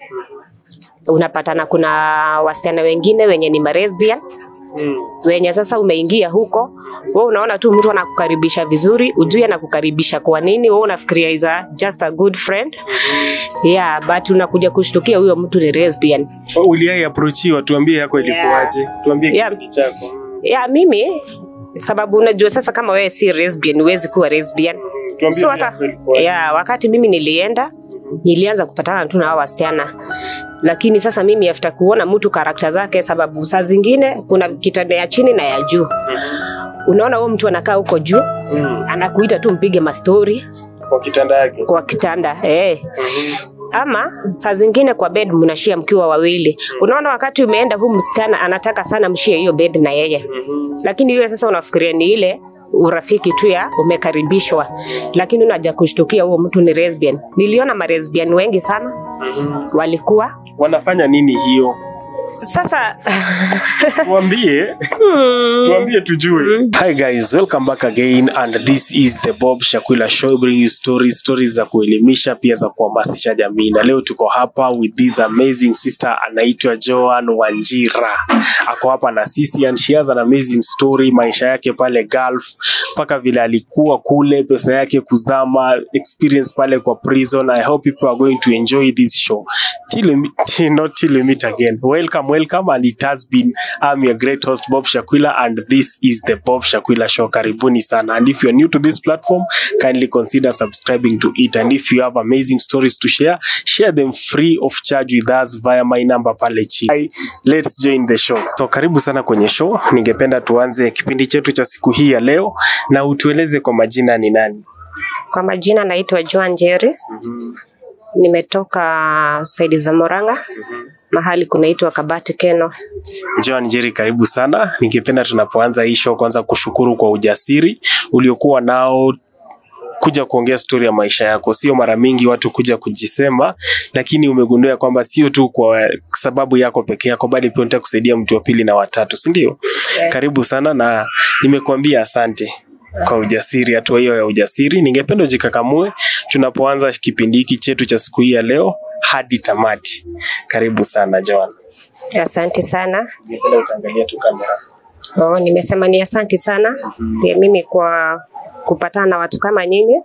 Unapatana kuna wasichana wengine wenye ni lesbian. Wenye sasa umeingia huko, wewe unaona tu mtu anakukaribisha vizuri, ujui anakukaribisha kwa nini, wewe unafikiria is just a good friend. Yeah, but unakuja kushtukia huyo mtu ni lesbian. Uliai approachiwa, tuambie yako ilikuwaje? Tuambie kipindi chako. Mimi sababu unajua sasa kama wewe si lesbian, huwezi kuwa lesbian. So hata wakati mimi nilianza kupatana tu na hao wasichana. Lakini sasa mimi after kuona mtu karakta zake, sababu saa zingine kuna kitanda ya chini na ya juu. Unaona huyo mtu anakaa huko juu, anakuita tu mpige mastori kwa kitanda yake. Kwa kitanda, Ama saa zingine kwa bed mnashia mkiwa wawili. Unaona wakati umeenda huyu msichana anataka sana mshie hiyo bed na yeye. Lakini yule sasa unafikiria ni ile urafiki tu ya umekaribishwa, lakini unaja kushtukia huo mtu ni lesbian. Niliona ma lesbian wengi sana walikuwa wanafanya nini hiyo sasa. Tuambie tujue. Hi guys, welcome back again and this is the Bob Shakwila Show, bring you stories za kuelimisha pia za kuhamasisha jamii. Na leo tuko hapa with this amazing sister anaitwa Joan Wanjira. Ako hapa na sisi and she has an amazing story, maisha yake pale Gulf, paka vile alikuwa kule, pesa yake kuzama, experience pale kwa prison. I hope people are going to enjoy this show. Till we meet again. Welcome and it has been, I'm your great host Bob Shakwila and this is the Bob Shakwila Show. Karibuni sana. And if you're new to this platform, kindly consider subscribing to it. And if you have amazing stories to share them free of charge with us via my number pale chini. Let's join the show. So karibu sana kwenye show. Ningependa tuanze kipindi chetu cha siku hii ya leo na utueleze kwa majina ni nani? Kwa majina naitwa Joan Jerry. Nimetoka Saidi za Moranga. Mahali kunaitwa Kabati Keno. Joan Jerry, karibu sana. Ningependa tunapoanza hii show kwanza kushukuru kwa ujasiri uliokuwa nao kuja kuongea story ya maisha yako. Sio mara mingi watu kuja kujisema, lakini umegundua kwamba sio tu kwa sababu yako pekee yako, bali pia unataka kusaidia mtu wa pili na watatu, si ndio? Karibu sana na nimekuambia asante kwa ujasiri, hatua hiyo ya ujasiri. Ningependa ujikakamue tunapoanza kipindi hiki chetu cha siku hii ya leo hadi tamati. Karibu sana Joan. Asante sana. Ningependa utaangalia tu kamera. Nimesema ni asante sana. Mimi kwa kupatana na watu kama nyinyi.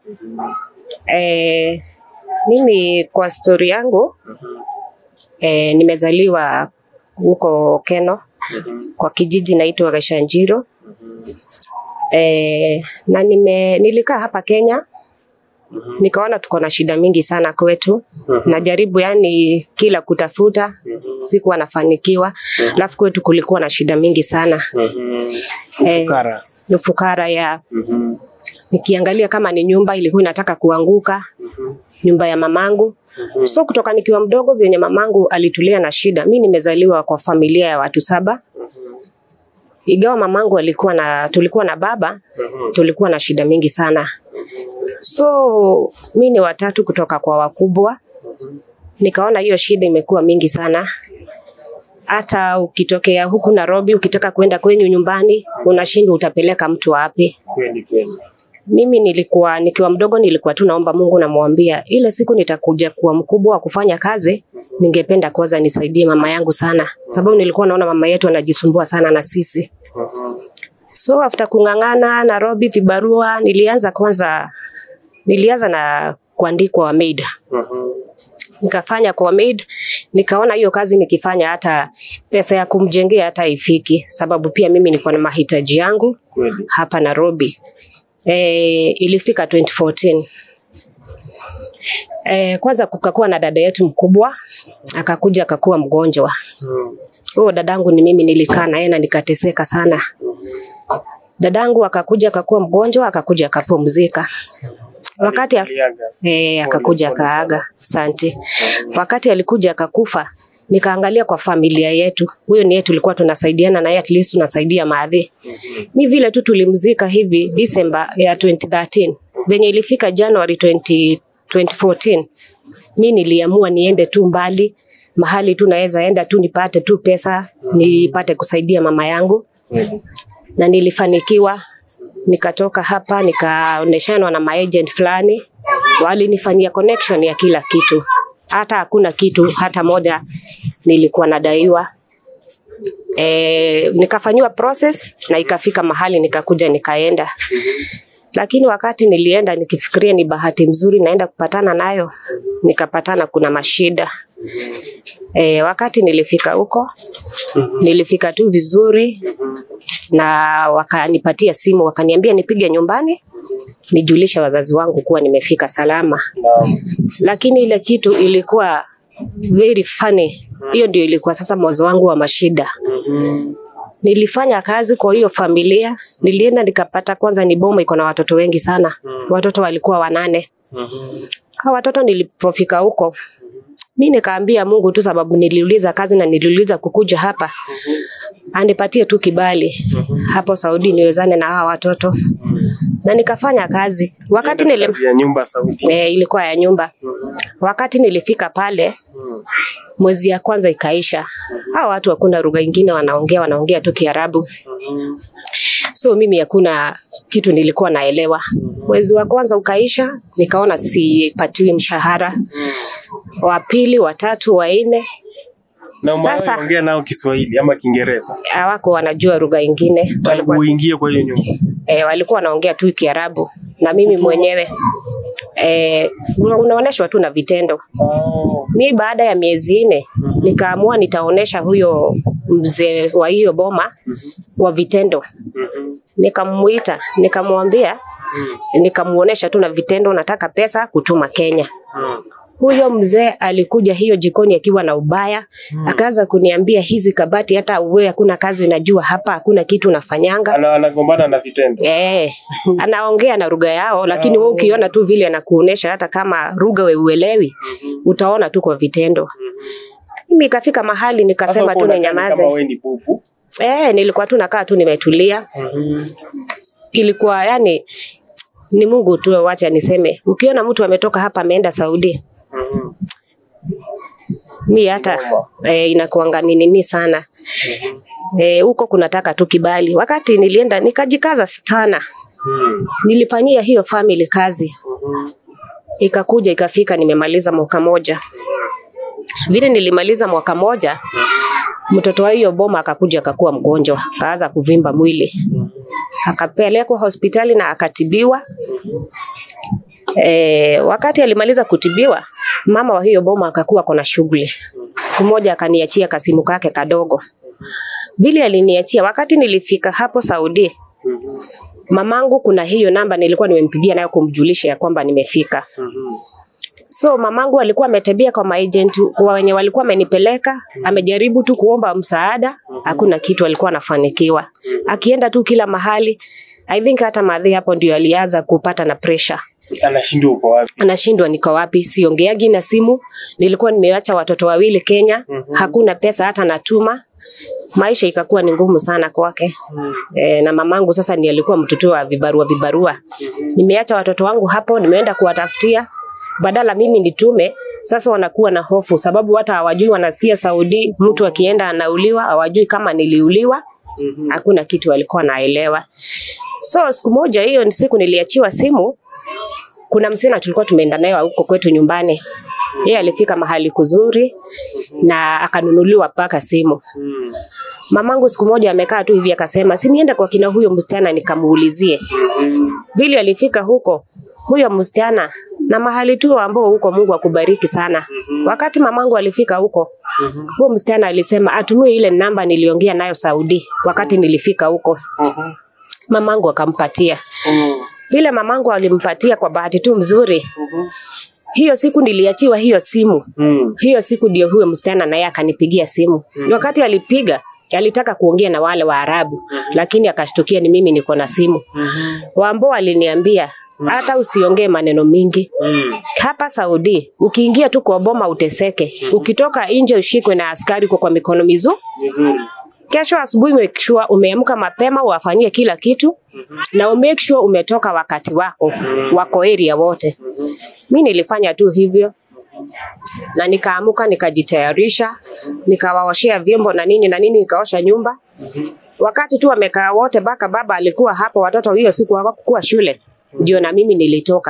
Mimi kwa story yangu nimezaliwa huko Keno kwa kijiji naitwa Gashanjiro. Na nilikaa hapa Kenya. Nikaona tuko na shida mingi sana kwetu. Najaribu yani kila kutafuta, sikuwa nafanikiwa. Alafu kwetu kulikuwa na shida mingi sana. Ufukara ya nikiangalia kama ni nyumba ilikuwa inataka kuanguka, nyumba ya mamangu. So kutoka nikiwa mdogo vyenye mamangu alitulia na shida. Mimi nimezaliwa kwa familia ya watu 7. Ingawa mamangu tulikuwa na baba, tulikuwa na shida mingi sana. So mimi ni watatu kutoka kwa wakubwa. Nikaona hiyo shida imekuwa mingi sana. Hata ukitokea huku Nairobi, ukitaka kwenda kwenyu nyumbani, unashindwa utapeleka mtu wapi. Kweli. Mimi nikiwa mdogo nilikuwa tu naomba Mungu, namwambia ile siku nitakuja kuwa mkubwa wa kufanya kazi, ningependa kwanza nisaidie mama yangu sana. Sababu nilikuwa naona mama yetu anajisumbua sana na sisi. So after kungangana Nairobi vibarua, nilianza na kuandikwa wa maid. Nikafanya kwa maid, nikaona hiyo kazi nikifanya hata pesa ya kumjengea hata ifiki, sababu pia mimi nilikuwa na mahitaji yangu hapa Nairobi. Ilifika 2014. Kwanza kukakuwa na dada yetu mkubwa, akakuja akakuwa mgonjwa. Dadangu ni mimi nilikaa na yeye na nikateseka sana. Dadangu akakuja akakuwa mgonjwa, akakuja akapumzika. Wakati akakuja kaaga. Asante. Wakati alikuja akakufa, nikaangalia kwa familia yetu. Huyo ni yetu tulikuwa tunasaidiana na yeye, at least tunasaidia maadhi. Mimi vile tu tulimzika hivi December ya 2013. Venye ilifika January 2014, mimi niliamua niende tu mbali, mahali tu naweza enda tu nipate tu pesa, nipate kusaidia mama yangu. Na nilifanikiwa. Nikatoka hapa nikaoneshana na maagent fulani, walinifanyia connection ya kila kitu. hata hakuna kitu hata moja nilikuwa nadaiwa. Nikafanywa process na ikafika mahali nikakuja nikaenda. Lakini wakati nilienda nikifikiria ni bahati mzuri naenda kupatana nayo, nikapatana kuna mashida. Wakati nilifika huko, nilifika tu vizuri na wakanipatia simu, wakaniambia nipige nyumbani nijulisha wazazi wangu kuwa nimefika salama. Lakini ile kitu ilikuwa very funny. Hiyo ndio ilikuwa sasa mwanzo wangu wa mashida. Nilifanya kazi kwa hiyo familia, nilienda nikapata kwanza ni boma iko na watoto wengi sana. Watoto walikuwa 8. Hao watoto nilipofika huko, mimi nikaambia Mungu tu sababu niliuliza kazi na niliuliza kukuja hapa. Anipatie tu kibali hapo Saudi niwezane na hawa watoto. Na nikafanya kazi. Wakati ya nyumba Saudi. Ilikuwa ya nyumba. Wakati nilifika pale, mwezi ya kwanza ikaisha. Hao watu hakuna lugha nyingine wanaongea tu Kiarabu. So mimi hakuna kitu nilikuwa naelewa. Mwezi wa kwanza ukaisha, nikaona sipatiwi mshahara. Wa pili, wa tatu, wa 4. Na sasa ongea nao Kiswahili ama Kiingereza? Hawako wanajua lugha nyingine. Walikuwa uingie kwa hiyo nyumba. Walikuwa wanaongea tu Kiarabu na mimi mwenyewe unaoneshwa tu na vitendo. Mimi baada ya miezi 4 nikaamua nitaonesha huyo mzee wa hiyo boma kwa vitendo. Nikamuita, nikamwambia, nikamuonesha tu na vitendo nataka pesa kutuma Kenya. Huyo mzee alikuja hiyo jikoni akiwa na ubaya, akaanza kuniambia hizi kabati hata wewe hakuna kazi unajua hapa, hakuna kitu unafanyanga. Anagombana na vitendo. Anaongea na lugha yao, lakini wewe ukiona tu vile anakuonesha hata kama lugha wewe uelewi, utaona tu kwa vitendo. Mimi ikafika mahali nikasema tu ninyamaze. Kama wewe ni bubu. Nilikuwa tu nakaa tu nimetulia. Ilikuwa yani ni Mungu tu, wacha niseme. Ukiona mtu ametoka hapa ameenda Saudi, mimi hata inakuanga nini sana. Huko kunataka tu kibali. Wakati nilienda nikajikaza sana. Nilifanyia hiyo family kazi. Ikakuja ikafika nimemaliza mwaka 1. Vile nilimaliza mwaka 1, mtoto wa hiyo boma akakuja akakuwa mgonjwa, akaanza kuvimba mwili. Akapelekwa hospitali na akatibiwa. Wakati alimaliza kutibiwa, mama wa hiyo boma akakuwa kuna shughuli. Siku moja akaniachia kasimu kake kadogo. Vile aliniachia wakati nilifika hapo Saudi, mamangu kuna hiyo namba nilikuwa nimempigia nayo kumjulisha ya kwamba nimefika. So mamangu alikuwa ametembea kwa agent kwa wenye walikuwa amenipeleka, amejaribu tu kuomba msaada, hakuna kitu alikuwa anafanikiwa. Akienda tu kila mahali, I think hata madhi hapo ndio alianza kupata na pressure. Anashindwa uko wapi? Anashindwa niko wapi, siongeagi na simu. Nilikuwa nimeacha watoto 2 Kenya, hakuna pesa hata natuma. Maisha ikakuwa ni ngumu sana kwake. Na mamangu sasa ndiye alikuwa mtoto wa vibarua. Nimeacha watoto wangu hapo, nimeenda kuwatafutia. Badala mimi nitume, sasa wanakuwa na hofu sababu hata hawajui, wanasikia Saudi mtu akienda anauliwa, hawajui kama niliuliwa. Hakuna kitu walikuwa naelewa. So siku moja hiyo ni siku niliachiwa simu, kuna msena tulikuwa tumeenda naye huko kwetu nyumbani. Yeye alifika mahali kuzuri na akanunuliwa paka simu. Mamangu siku moja amekaa tu hivi akasema, "Si niende kwa kina huyo msichana nikamuulizie." Vile alifika huko, huyo msichana na mahali tu ambao huko Mungu akubariki sana. Wakati mamangu alifika huko, huyo msichana alisema atumie ile namba niliongea nayo Saudi wakati nilifika huko. Mamangu akampatia. Vile mamangu alimpatia kwa bahati tu mzuri. Hiyo siku niliachiwa hiyo simu. Hiyo siku ndio huyo msichana naye akanipigia simu. Wakati alipiga, alitaka kuongea na wale wa Arabu, lakini akashtukia ni mimi niko na simu. Wambo aliniambia hata usiongee maneno mingi. Hapa Saudi, ukiingia tu kwa boma uteseke. Ukitoka nje ushikwe na askari kwa mikono mizuri. Kesho asubuhi make sure umeamka mapema uwafanyie kila kitu na make sure umetoka wakati wako area wote. Mimi nilifanya tu hivyo. Na nikaamuka nikajitayarisha, nikawaoshea vyombo na nini nikaosha nyumba. Wakati tu wamekaa wote baka baba alikuwa hapo, watoto hiyo siku hawakuwa shule. Ndio na mimi nilitoka.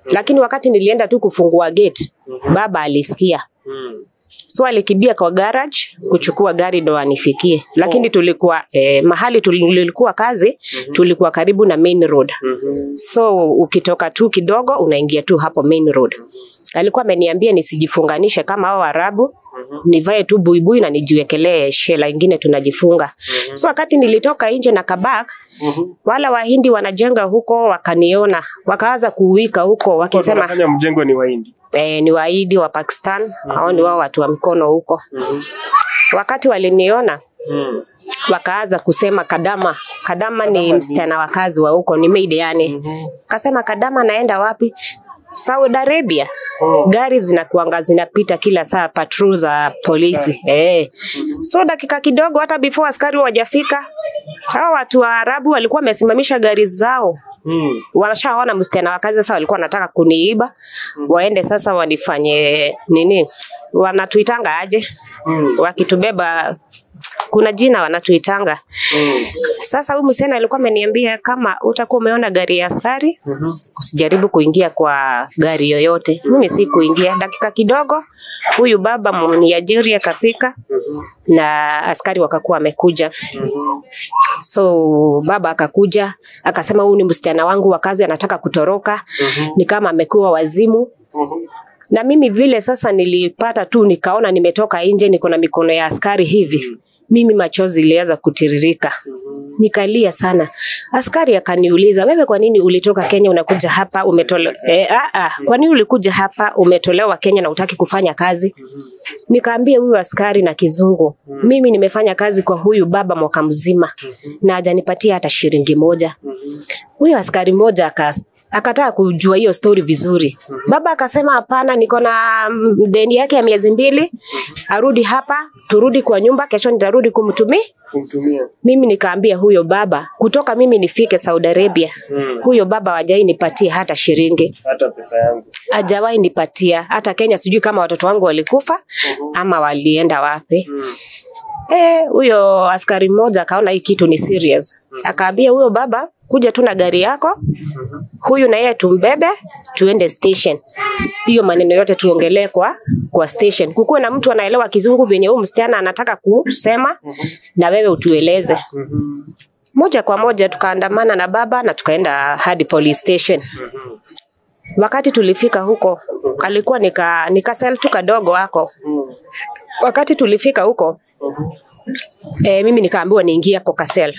Lakini wakati nilienda tu kufungua gate, baba alisikia. So alikibia kwa garage kuchukua gari ndo anifikie. Lakini tulikuwa mahali tulikuwa kazi, tulikuwa karibu na main road. So ukitoka tu kidogo unaingia tu hapo main road. Alikuwa ameniambia nisijifunganishe kama hao Arabu, nivae tu buibui na nijiwekelee shela ingine tunajifunga. So wakati nilitoka nje na kabak, wala Wahindi wanajenga huko wakaniona, wakaanza kuwika huko wakisema wanafanya mjengo ni Wahindi. Ni Wahindi wa Pakistan, hao ni wao watu wa mikono huko. Wakati waliniona wakaanza kusema Kadama ni msichana wa kazi wa huko, ni maid yani. Kasema Kadama naenda wapi? Saudi Arabia. Gari zinakuanga zinapita kila saa, patrol za polisi. So dakika kidogo hata before askari wajafika, hao watu wa Arabu walikuwa wamesimamisha gari zao. Wanashaona msichana wa kazi, sasa walikuwa wanataka kuniiba. Waende sasa wanifanye nini? Wanatuitanga aje? Wakitubeba kuna jina wanatuitanga. Sasa huyu msichana alikuwa ameniambia kama utakuwa umeona gari ya askari, usijaribu kuingia kwa gari yoyote. Mimi si kuingia. Dakika kidogo huyu baba Mniajiri akafika na askari wakakuwa wamekuja. So baba akakuja akasema huyu ni msichana wangu wa kazi anataka kutoroka. Ni kama amekuwa wazimu. Na mimi vile sasa nilipata tu nikaona nimetoka nje niko na mikono ya askari hivi. Mimi machozi ilianza kutiririka. Nikalia sana. Askari akaniuliza, "Wewe kwa nini ulitoka Kenya unakuja hapa umetolewa?" Kwa nini ulikuja hapa umetolewa Kenya na hutaki kufanya kazi? Nikaambia huyu askari na kizungu, "Mimi nimefanya kazi kwa huyu baba mwaka mzima na hajanipatia hata shilingi moja." Huyu askari moja akataka kujua hiyo story vizuri. Baba akasema hapana, niko na deni yake ya miezi 2, arudi hapa, turudi kwa nyumba, kesho nitarudi kumtumia. Mimi nikaambia huyo baba, kutoka mimi nifike Saudi Arabia, huyo baba hajai nipatia hata shilingi. Hata pesa yangu hajawahi nipatia. Hata Kenya sijui kama watoto wangu walikufa ama walienda wapi. Huyo askari mmoja akaona hii kitu ni serious. Akaambia huyo baba, kuja tu na gari yako, huyu na yeye tumbebe tuende station. Hiyo maneno yote tuongelee kwa station. Kukuwe na mtu anaelewa kizungu venye huyu msichana anataka kusema na wewe utueleze. Moja kwa moja tukaandamana na baba na tukaenda hadi police station. Wakati tulifika huko alikuwa nikasel tu kadogo wako. Wakati tulifika huko mimi nikaambiwa niingie kwa kasel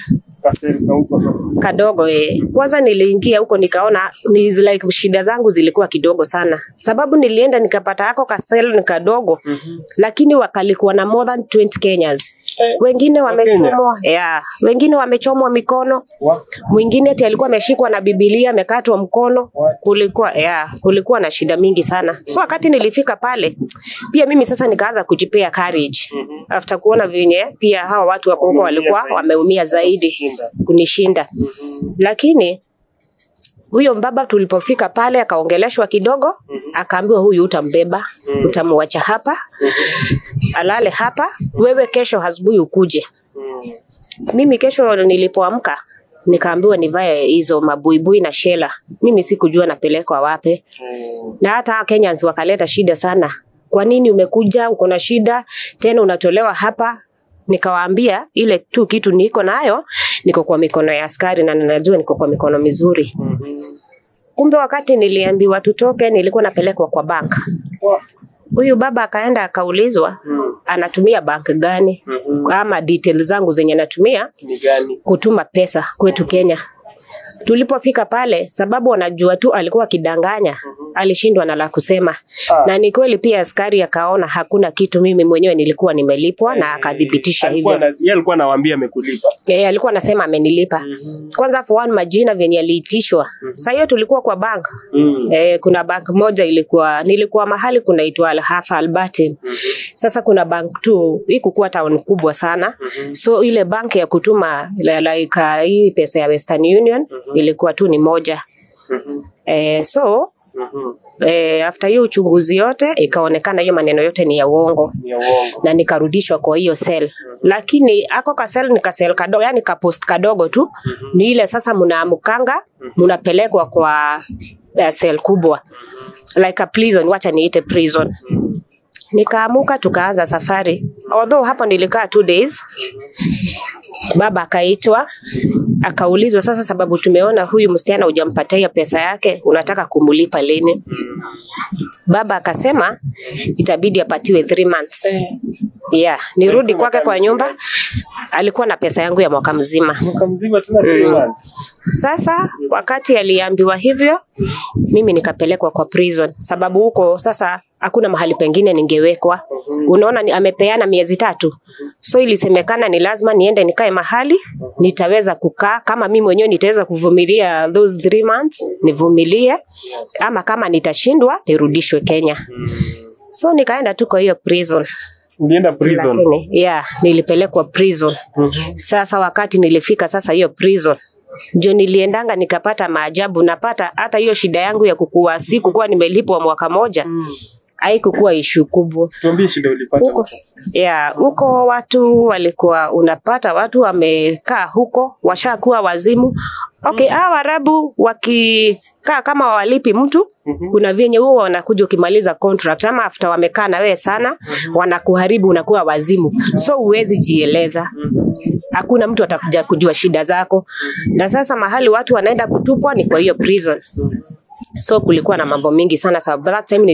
kadogo. Kwanza niliingia huko nikaona ni like shida zangu zilikuwa kidogo sana, sababu nilienda nikapata hako kasel ni kadogo, lakini wakalikuwa na more than 20 Kenyans. Wengine wamechomwa, wengine wamechomwa mikono, mwingine ati alikuwa ameshikwa na Biblia amekatwa mkono. Kulikuwa na shida mingi sana. So wakati nilifika pale pia mimi sasa nikaanza kujipea courage after kuona venye pia hao watu wako huko walikuwa wameumia zaidi kunishinda. Lakini huyo mbaba tulipofika pale akaongeleshwa kidogo, akaambiwa huyu utambeba, utamwacha hapa, alale hapa, wewe kesho asubuhi ukuje. Mimi kesho nilipoamka nikaambiwa nivae hizo mabuibui na shela. Mimi sikujua napelekwa wapi. Na hata Kenyans wakaleta shida sana. Kwa nini umekuja, uko na shida, tena unatolewa hapa? Nikawaambia ile tu kitu niko nayo, niko kwa mikono ya askari na ninajua niko kwa mikono mizuri. Kumbe wakati niliambiwa tutoke nilikuwa napelekwa kwa bank. Huyu baba akaenda akaulizwa anatumia bank gani, ama details zangu zenye natumia ni gani kutuma pesa kwetu Kenya. Tulipofika pale, sababu wanajua tu alikuwa kidanganya, alishindwa na la kusema. Na ni kweli pia askari akaona hakuna kitu, mimi mwenyewe nilikuwa nimelipwa na akadhibitisha hivyo. Alikuwa anawaambia amekulipa. Alikuwa anasema amenilipa. Kwanza for one majina venye aliitishwa. Sasa hiyo tulikuwa kwa bank. Kuna bank moja nilikuwa mahali kunaitwa Al-Hafa Al-Batin. Sasa kuna bank tu, ikuwa town kubwa sana. So ile bank ya kutuma like hii pesa ya Western Union ilikuwa tu ni moja. After hiyo uchunguzi yote ikaonekana hiyo maneno yote ni ya uongo. Na nikarudishwa kwa hiyo cell. Lakini ako ka cell nikasel kadogo, yani ka post kadogo tu. Ni ile sasa mnaamkanga, mnapelekwa kwa cell kubwa. Like a prison, wacha niite prison. Nikaamuka tukaanza safari. Although hapo nilikaa 2 days. Baba akaitwa, akaulizwa sasa sababu tumeona huyu msichana hujampatia pesa yake, unataka kumulipa lini? Baba akasema itabidi apatiwe 3 months. Yeah, nirudi kwake kwa nyumba. Alikuwa na pesa yangu ya mwaka mzima. Mwaka mzima tuna 3 months. Sasa wakati aliambiwa hivyo, mimi nikapelekwa kwa prison sababu huko sasa hakuna mahali pengine ningewekwa. Unaona amepeana miezi 3. So ilisemekana ni lazima niende nikae mahali nitaweza kukaa, kama mimi mwenyewe nitaweza kuvumilia those 3 months nivumilie, ama kama nitashindwa nirudishwe Kenya. So nikaenda tu kwa hiyo prison. Ulienda prison? Lakini, yeah, nilipelekwa prison. Sasa wakati nilifika sasa hiyo prison, ndio niliendanga nikapata maajabu. Napata hata hiyo shida yangu ya kukua siku kwa nimelipwa mwaka moja. Haikukuwa issue kubwa. Tuambie shida ulipata huko. Yeah, huko watu walikuwa unapata watu wamekaa huko washakuwa wazimu. Okay, hawa Arabu wakikaa kama walipi mtu, kuna vyenye huo wanakuja ukimaliza contract ama after wamekaa na wewe sana, wanakuharibu unakuwa wazimu. So huwezi jieleza. Hakuna mtu atakuja kujua shida zako. Na sasa mahali watu wanaenda kutupwa ni kwa hiyo prison. So kulikuwa na mambo mingi sana sababu that time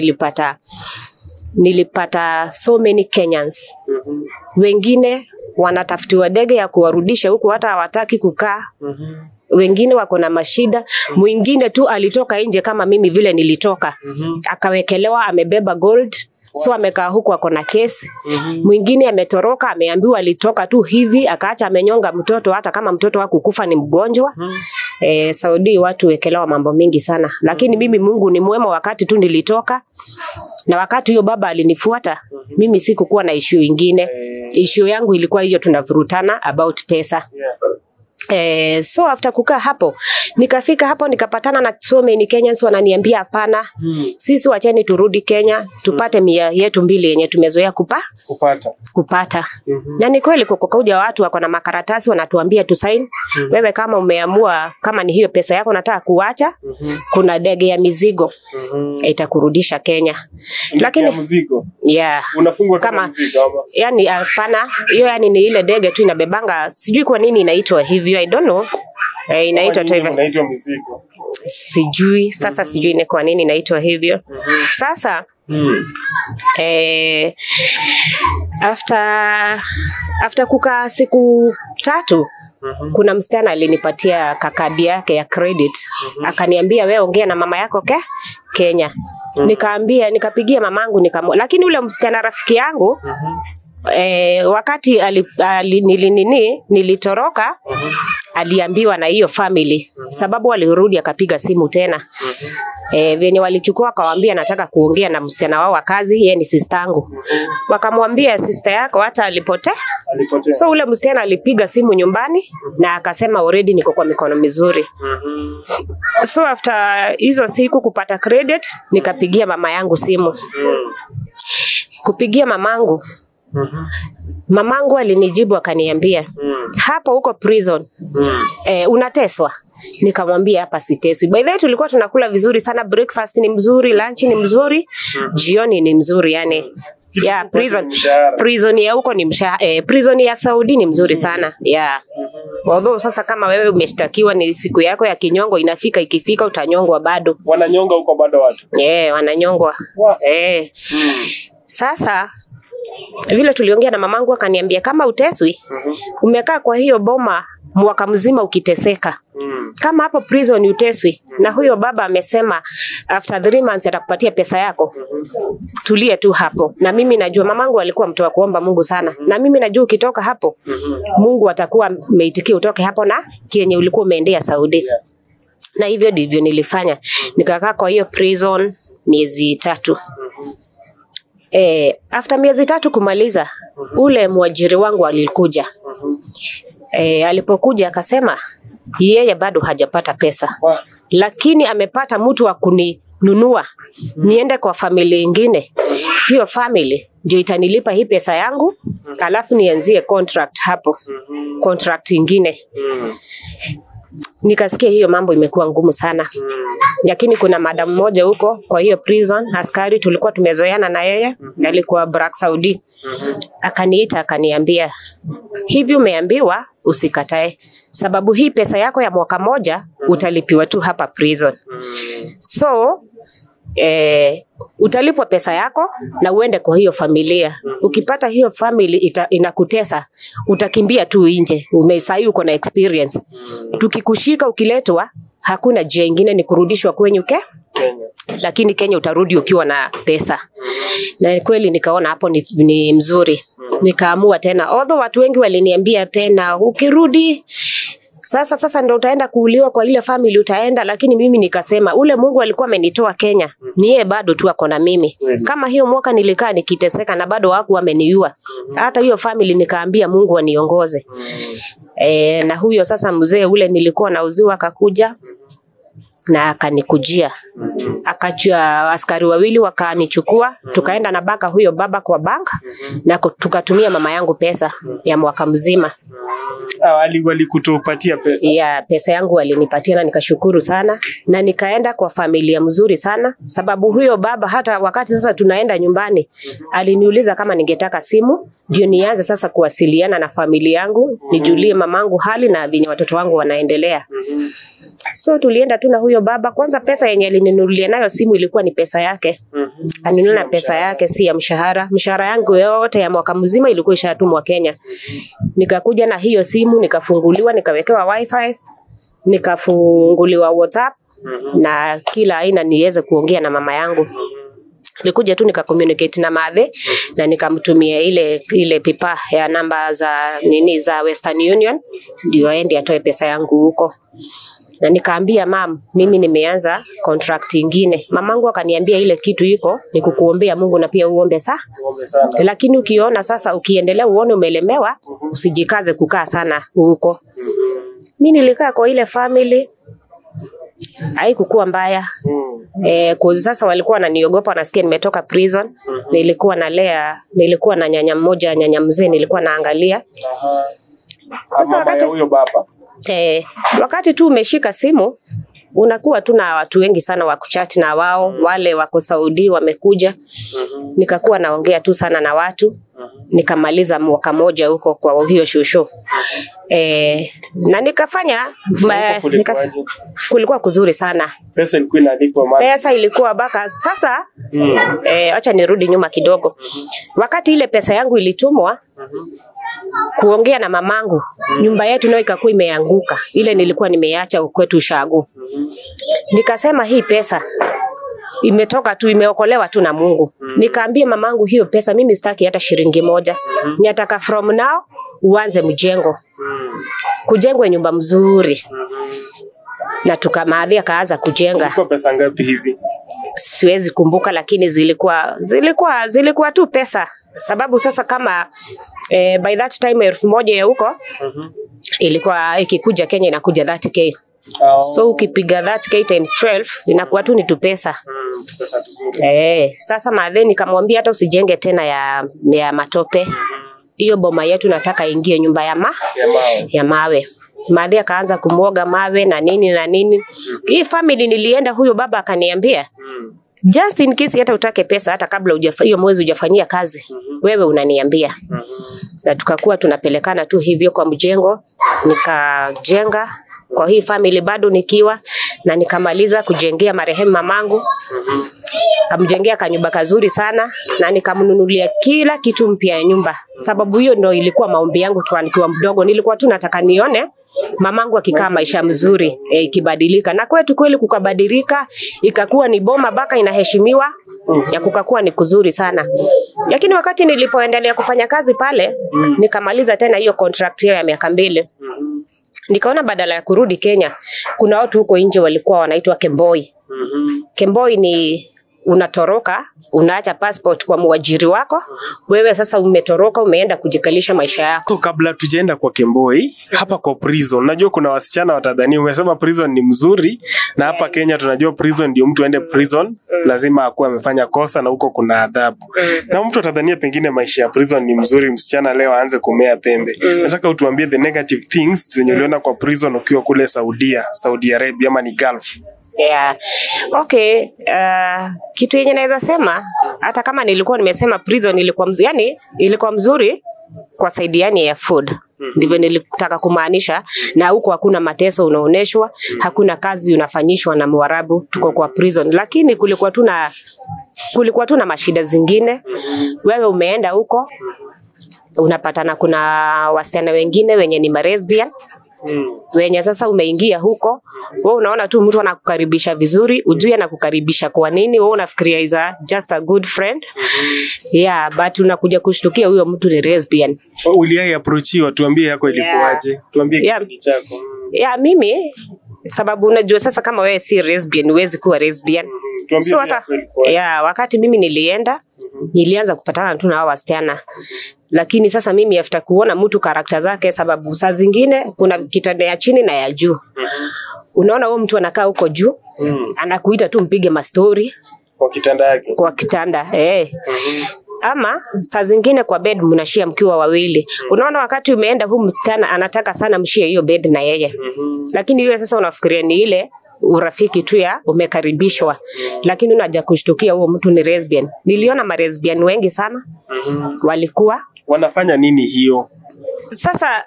nilipata so many Kenyans. Wengine wanatafutiwa ndege ya kuwarudisha huku hata hawataki kukaa. Wengine wako na mashida. Mwingine tu alitoka nje kama mimi vile nilitoka. Akawekelewa amebeba gold. So amekaa huku ako na kesi. Mwingine ametoroka, ameambiwa alitoka tu hivi, akaacha amenyonga mtoto hata kama mtoto hakukufa ni mgonjwa. Saudi watu wekelewa mambo mingi sana. Lakini mimi Mungu ni mwema, wakati tu nilitoka na wakati huyo baba alinifuata, mimi sikukuwa na issue ingine. Issue yangu ilikuwa hiyo tunavurutana about pesa. So after kukaa hapo, nikafika hapo nikapatana na so many Kenyans wananiambia hapana. Sisi wacheni turudi Kenya, tupate mia yetu 2 yenye tumezoea kupata. Na ni kweli kukokuja watu wako na makaratasi wanatuambia tu sign. Wewe kama umeamua kama ni hiyo pesa yako nataka kuacha, kuna ndege ya mizigo itakurudisha Kenya. Lakini mzigo. Yeah. Unafungwa kama mzigo ama? Yani hapana, hiyo yani ni ile ndege tu inabebanga, sijui kwa nini inaitwa hivyo. I don't know. Inaitwa hivyo. Inaitwa mizigo. Sijui, sasa sijui ni kwa nini inaitwa hivyo. Sasa after kukaa siku 3, kuna msichana alinipatia kakadi yake ya credit. Akaniambia wewe ongea na mama yako Kenya. Nikapigia mamangu lakini ule msichana rafiki yangu wakati nilitoroka aliambiwa na hiyo family sababu alirudi akapiga simu tena. Venye walichukua akawaambia nataka kuongea na msichana wao wa kazi, yeye ni sister yangu. Wakamwambia sister yako hata alipotea. So ule msichana alipiga simu nyumbani na akasema already niko kwa mikono mizuri. So after hizo siku kupata credit nikapigia mama yangu simu. Kupigia mamangu, mamangu alinijibu akaniambia hapo huko prison unateswa. Nikamwambia hapa siteswi. By the way tulikuwa tunakula vizuri sana, breakfast ni mzuri, lunch ni mzuri, jioni ni mzuri yani. Yeah, prison ya huko ni prison ya Saudi ni mzuri sana. Yeah. Although sasa kama wewe umeshtakiwa ni siku yako ya kinyongo inafika, ikifika utanyongwa bado. Wananyonga huko bado watu? Wananyongwa. Sasa vile tuliongea na mamangu akaniambia kama uteswi, umekaa kwa hiyo boma mwaka mzima ukiteseka. Kama hapo prison uteswi na huyo baba amesema after 3 months atakupatia pesa yako, tulie tu hapo. Na mimi najua mamangu alikuwa mtu wa kuomba Mungu sana. Na mimi najua ukitoka hapo Mungu atakuwa ameitikia utoke hapo na kienye ulikuwa umeendea Saudi. Na hivyo ndivyo nilifanya. Nikakaa kwa hiyo prison miezi 3. After miezi 3 kumaliza, ule mwajiri wangu alikuja. Alipokuja akasema yeye bado hajapata pesa, lakini amepata mtu wa kuninunua niende kwa familia nyingine. Hiyo family ndio itanilipa hii pesa yangu, alafu nianzie contract hapo, contract nyingine. Nikasikia hiyo mambo imekuwa ngumu sana. Lakini kuna madam mmoja huko kwa hiyo prison, askari tulikuwa tumezoeana na yeye, alikuwa Black Saudi. Akaniita akaniambia, hivi umeambiwa usikatae, sababu hii pesa yako ya mwaka moja utalipiwa tu hapa prison. So utalipwa pesa yako na uende kwa hiyo familia. Ukipata hiyo family inakutesa, utakimbia tu nje. Umesai uko na experience. Tukikushika ukiletwa, hakuna njia nyingine ni kurudishwa kwenyu Kenya. Lakini Kenya utarudi ukiwa na pesa. Na kweli nikaona hapo ni mzuri. Nikaamua tena, although watu wengi waliniambia tena ukirudi sasa ndo utaenda kuuliwa kwa ile family utaenda, lakini mimi nikasema ule Mungu alikuwa amenitoa Kenya, ni yeye bado tu ako na mimi. Kama hiyo mwaka nilikaa nikiteseka na bado wako ameniua, hata hiyo family nikaambia Mungu aniongoze. Na huyo sasa mzee ule nilikuwa nauziwa akakuja na akanikujia. Akachua askari wawili wakanichukua, tukaenda na baka huyo baba kwa bank na tukatumia mama yangu pesa ya mwaka mzima. Walikutupatia pesa? Ya, pesa yangu walinipatia na nikashukuru sana, na nikaenda kwa familia mzuri sana, sababu huyo baba hata wakati sasa tunaenda nyumbani aliniuliza kama ningetaka simu ndio nianze sasa kuwasiliana na familia yangu, nijulie mamangu hali na vinyo watoto wangu wanaendelea. So tulienda tu na huyo baba. Kwanza pesa yenye alininunulia nayo simu ilikuwa ni pesa yake. Aninuna pesa yake, si ya mshahara. Mshahara yangu yote ya mwaka mzima ilikuwa ishatumwa Kenya. Nikakuja na hiyo simu, nikafunguliwa, nikawekewa wifi, nikafunguliwa WhatsApp na kila aina niweze kuongea na mama yangu. Nilikuja tu nika-communicate na madhe na nikamtumia ile pipa ya namba za za Western Union ndio aende atoe pesa yangu huko. Na nikaambia mam, mimi nimeanza contract nyingine. Mamangu akaniambia ile kitu iko ni kukuombea Mungu na pia uombe sana. Lakini ukiona sasa ukiendelea uone umelemewa, usijikaze kukaa sana huko. Mimi nilikaa kwa ile family, haikuwa mbaya. Kwa sasa walikuwa wananiogopa, nasikia nimetoka prison. Nilikuwa na nyanya mmoja, nyanya mzee nilikuwa naangalia. Sasa wakati huyo baba wakati tu umeshika simu unakuwa tu na watu wengi sana wa kuchat na wao, wale wako Saudi wamekuja. Nikakuwa naongea tu sana na watu. Nikamaliza mwaka moja huko kwa hiyo shusho. Na nikafanya kulikuwa kuzuri sana. Pesa ilikuwa inalipwa mara. Pesa ilikuwa baka sasa. Acha nirudi nyuma kidogo. Wakati ile pesa yangu ilitumwa kuongea na mamangu, nyumba yetu nayo ikakuwa imeanguka. Ile nilikuwa nimeacha kwetu Ushago. Nikasema hii pesa imetoka tu, imeokolewa tu na Mungu. Nikaambia mamangu hiyo pesa mimi sitaki hata shilingi moja. Nataka from now uanze mjengo. Kujengwe nyumba mzuri. Na tukamaadhia kaanza kujenga. Ilikuwa pesa ngapi hivi? Siwezi kumbuka, lakini zilikuwa tu pesa. Sababu sasa kama by that time 1000 ya huko ilikuwa ikikuja Kenya inakuja 30k. So ukipiga 30k times 12 inakuwa tu ni tu pesa. Pesa tuzuri. Sasa madhe nikamwambia hata usijenge tena ya matope. Hiyo boma yetu nataka ingie nyumba ya mawe. Madhe akaanza kumwoga mawe na nini. Hii family nilienda, huyo baba akaniambia just in case hata utake pesa hata kabla hiyo mwezi hujafanyia kazi, wewe unaniambia. Na tukakuwa tunapelekana tu hivyo kwa mjengo. Nikajenga kwa hii family bado nikiwa, na nikamaliza kujengea marehemu mamangu. Kamjengea kanyumba kazuri sana na nikamnunulia kila kitu mpya ya nyumba. Sababu hiyo ndio ilikuwa maombi yangu tu nikiwa mdogo. Nilikuwa tu nataka nione mamangu akikaa maisha mzuri ikibadilika. Na kwetu kweli kukabadilika, ikakuwa ni boma baka inaheshimiwa, ya kukakuwa ni kuzuri sana. Lakini wakati nilipoendelea kufanya kazi pale, nikamaliza tena hiyo contract ya miaka 2. Nikaona badala ya kurudi Kenya, kuna watu huko nje walikuwa wanaitwa Kemboi. Kemboi ni unatoroka, unaacha passport kwa mwajiri wako, wewe sasa umetoroka, umeenda kujikalisha maisha yako. So kabla tujaenda kwa Kemboi, hapa kwa prison, najua kuna wasichana watadhania umesema prison ni mzuri, na hapa Kenya tunajua prison ndio mtu aende prison lazima akuwe amefanya kosa na huko kuna adhabu. Na mtu atadhania pengine maisha ya prison ni mzuri, msichana leo aanze kumea pembe. Nataka utuambie the negative things zenye uliona kwa prison ukiwa kule Saudi Arabia ama ni Gulf. Yeah. Okay, kitu yenye naweza sema, hata kama nilikuwa nimesema prison ilikuwa mzuri, yani ilikuwa mzuri kwa side yani ya food. Ndivyo nilitaka kumaanisha, na huko hakuna mateso unaoneshwa, hakuna kazi unafanyishwa na Mwarabu, tuko kwa prison. Lakini kulikuwa tu na mashida zingine. Wewe umeenda huko, unapatana kuna wasichana wengine wenye ni lesbian. Wenye sasa umeingia huko, wewe unaona tu mtu anakukaribisha vizuri, ujue anakukaribisha kwa nini, wewe unafikiria is just a good friend. Yeah, but unakuja kushtukia huyo mtu ni lesbian. Uliai approachiwa, tuambie yako ilikuwaje? Tuambie kitu chako. Mimi sababu unajua sasa kama wewe si lesbian, huwezi kuwa lesbian. So hata wakati mimi nilianza kupatana tu na hao wasichana. Lakini sasa mimi after kuona mtu karakta zake, sababu saa zingine kuna kitanda ya chini na ya juu. Unaona huyo mtu anakaa huko juu, anakuita tu mpige mastori kwa kitanda yake. Kwa kitanda, ama saa zingine kwa bed mnashia mkiwa wawili. Unaona wakati umeenda huyu msichana anataka sana mshie hiyo bed na yeye. Lakini yeye sasa unafikiria ni ile urafiki tu ya umekaribishwa. Lakini unaja kushtukia huo mtu ni lesbian. Niliona ma lesbian wengi sana. Walikuwa wanafanya nini hiyo? Sasa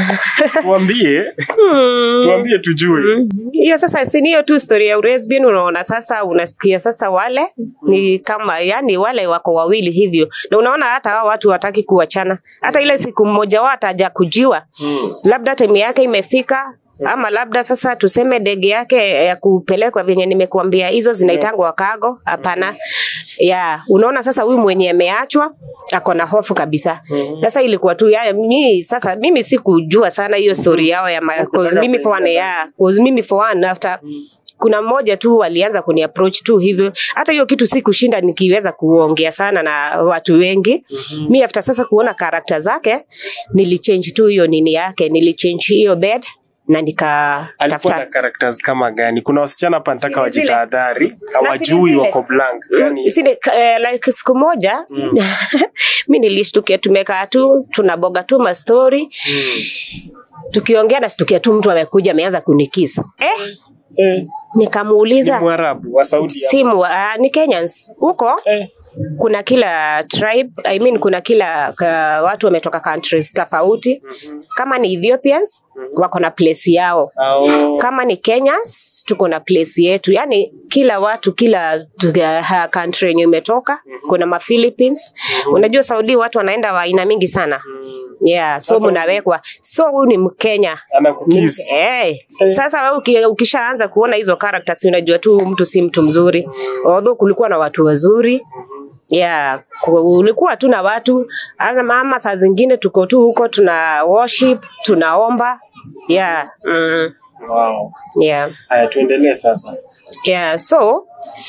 tuambie tujue. Hiyo sasa si hiyo tu story ya lesbian. Unaona sasa, unasikia sasa wale ni kama yani wale wako wawili hivyo, na unaona hata hao watu wataki kuachana. Hata ile siku mmoja wao ataja kujiwa, labda time yake imefika, ama labda sasa tuseme ndege yake ya kupelekwa venye nimekuambia hizo zinaitangwa cargo. Hapana. Unaona sasa huyu mwenye ameachwa ako na hofu kabisa. Sasa ilikuwa tu mimi sikujua sana hiyo story yao ya cause mimi for one after kuna mmoja tu walianza kuni approach tu hivyo. Hata hiyo kitu sikushinda nikiweza kuongea sana na watu wengi. Mimi after sasa kuona character zake, nilichange tu hiyo nini yake, nilichange hiyo bed na alikuwa na characters kama gani? Kuna wasichana hapa nataka wajitahadhari, hawajui wako blank. Yani like siku moja mimi nilishtukia tumekaa tu tunaboga tu ma story. Tukiongea na shtukia tu mtu amekuja ameanza kunikisa. Nikamuuliza, ni Mwarabu wa Saudi? Simu ni Kenyans. Huko kuna kila tribe, kuna kila watu wametoka countries tofauti. Kama ni Ethiopians wako na place yao. Kama ni Kenyans tuko na place yetu. Yani kila watu, kila country yenye umetoka, kuna ma Philippines. Unajua Saudi watu wanaenda wa aina mingi sana. So mnawekwa. So huyu ni Mkenya. Anakukisi. Sasa wewe ukishaanza kuona hizo characters unajua tu mtu si mtu mzuri. Although kulikuwa na watu wazuri. Ulikuwa tu na watu. Ana mama saa zingine tuko tu huko tuna worship, tunaomba. Wow. Haya tuendelee sasa. So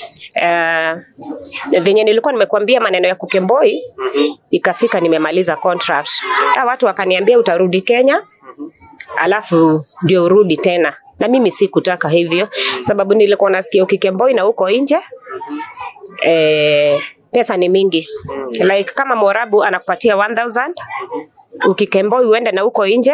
venye nilikuwa nimekuambia maneno ya Kukemboi, ikafika nimemaliza contract. Watu wakaniambia utarudi Kenya, alafu ndio urudi tena. Na mimi sikutaka hivyo, sababu nilikuwa nasikia ukikemboi na huko nje pesa ni mingi. Like kama Mwarabu anakupatia 1000, ukikemboi uende na huko nje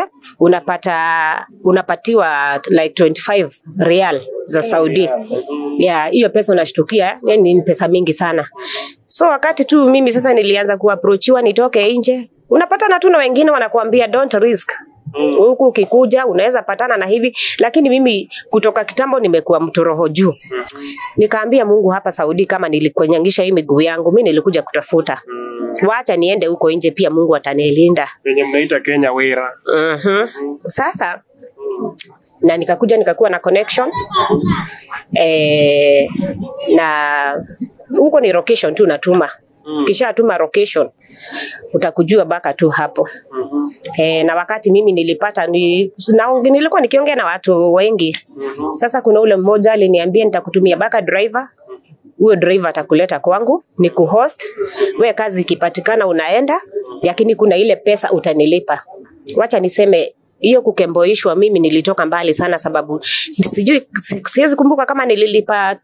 unapatiwa like 25 real za Saudi. Hiyo pesa unashtukia, yani ni pesa mingi sana. So wakati tu mimi sasa nilianza kuapproachiwa nitoke nje, unapatana tu na wengine wanakuambia don't risk. Huku ukikuja unaweza patana na hivi, lakini mimi kutoka kitambo nimekuwa mtu roho juu. Nikaambia Mungu hapa Saudi kama nilikonyangisha hii miguu yangu, mimi nilikuja kutafuta. Wacha niende huko nje pia Mungu atanilinda. Wenye mnaita Kenya wera. Sasa na nikakuwa na connection. Na huko ni location tu natuma. Kisha atuma location utakujua baka tu hapo. Na wakati mimi nilipata nilikuwa nikiongea na watu wengi. Sasa kuna ule mmoja aliniambia nitakutumia baka driver huyo driver atakuleta kwangu ni kuhost, wewe kazi ikipatikana unaenda, lakini kuna ile pesa utanilipa. Wacha niseme hiyo kukemboishwa mimi nilitoka mbali sana, sababu sijui siwezi kumbuka kama nililipa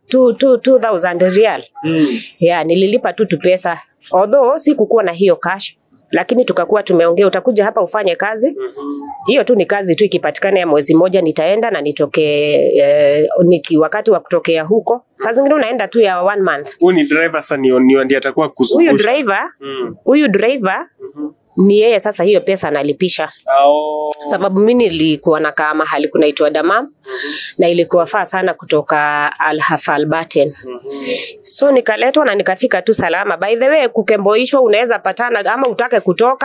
2000 real. Yeah, nililipa tu pesa. Although sikukuwa na hiyo cash, lakini tukakuwa tumeongea utakuja hapa ufanye kazi. Hiyo tu ni kazi tu, ikipatikana ya mwezi moja nitaenda na nitoke wakati wa kutokea huko. Saa zingine unaenda tu ya 1 month. Huyu ni driver sasa ndiye atakuwa kuzungusha. Huyu driver ni yeye sasa hiyo pesa analipisha. Sababu mimi nilikuwa nakaa mahali kunaitwa Damam na ilikuwa faa sana kutoka Al-Hafal Baten. So nikaletwa na nikafika tu salama. By the way, kukemboishwa unaweza patana ama utake kutoka.